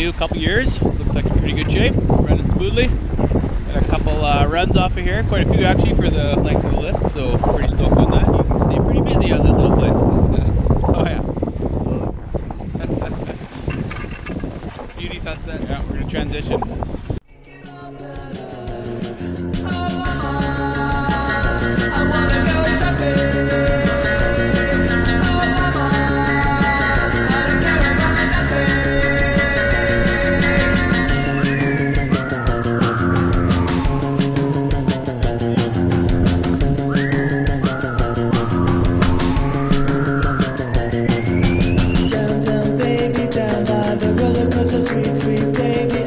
new, a couple years. Looks like in pretty good shape, running smoothly. Got a couple runs off of here, quite a few actually for the length of the lift, so pretty stoked on that. You can stay pretty busy on this little place. Oh yeah. Beauty sunset. Yeah, we're gonna transition. Sweet, sweet baby.